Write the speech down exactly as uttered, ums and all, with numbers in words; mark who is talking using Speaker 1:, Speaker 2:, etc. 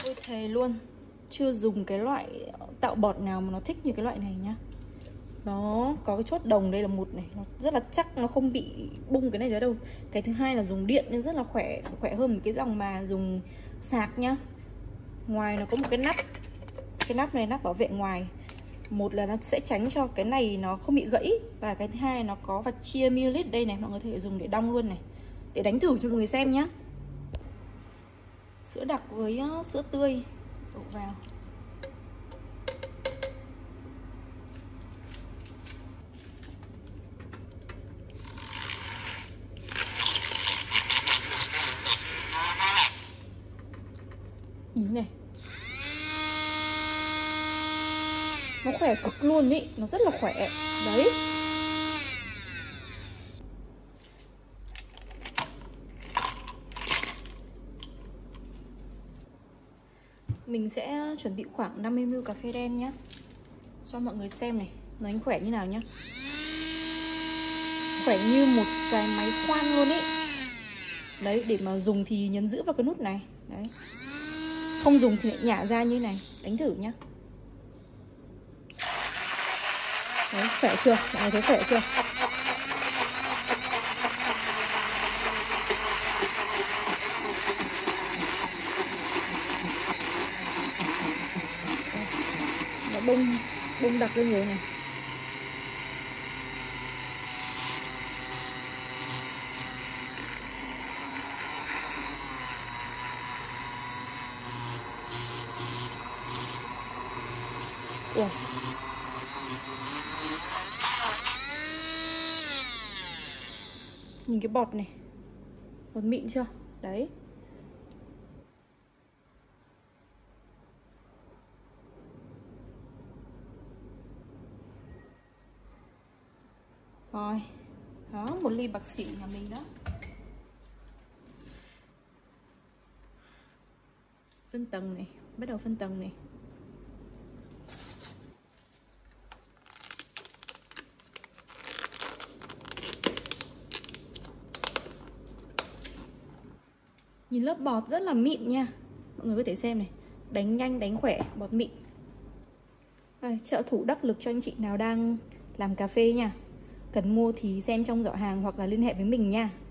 Speaker 1: Ôi thề luôn, chưa dùng cái loại tạo bọt nào mà nó thích như cái loại này nhá. Nó có cái chốt đồng đây là một này, nó rất là chắc, nó không bị bung cái này ra đâu. Cái thứ hai là dùng điện nên rất là khỏe, khỏe hơn cái dòng mà dùng sạc nhá. Ngoài nó có một cái nắp, cái nắp này nắp bảo vệ ngoài. Một là nó sẽ tránh cho cái này nó không bị gãy, và cái thứ hai nó có vạch chia ml đây này, mọi người có thể dùng để đong luôn này, để đánh thử cho mọi người xem nhá. Sữa đặc với uh, sữa tươi đổ vào. Nhìn này, nó khỏe cực luôn ý, nó rất là khỏe. Đấy. Mình sẽ chuẩn bị khoảng năm mươi mi li lít cà phê đen nhá, cho mọi người xem này, nó đánh khỏe như nào nhá. Khỏe như một cái máy khoan luôn ý. Đấy, để mà dùng thì nhấn giữ vào cái nút này. Đấy. Không dùng thì lại nhả ra như này. Đánh thử nhá. Đấy, khỏe chưa? Mọi người thấy khỏe chưa? Nó bông, bông đặc lên rồi này. Ủa. Nhìn cái bọt này, bọt mịn chưa? Đấy. Rồi. Đó, một ly bạc xỉu nhà mình đó. Phân tầng này, bắt đầu phân tầng này. Nhìn lớp bọt rất là mịn nha. Mọi người có thể xem này, đánh nhanh, đánh khỏe, bọt mịn. Rồi, trợ thủ đắc lực cho anh chị nào đang làm cà phê nha. Cần mua thì xem trong giỏ hàng hoặc là liên hệ với mình nha.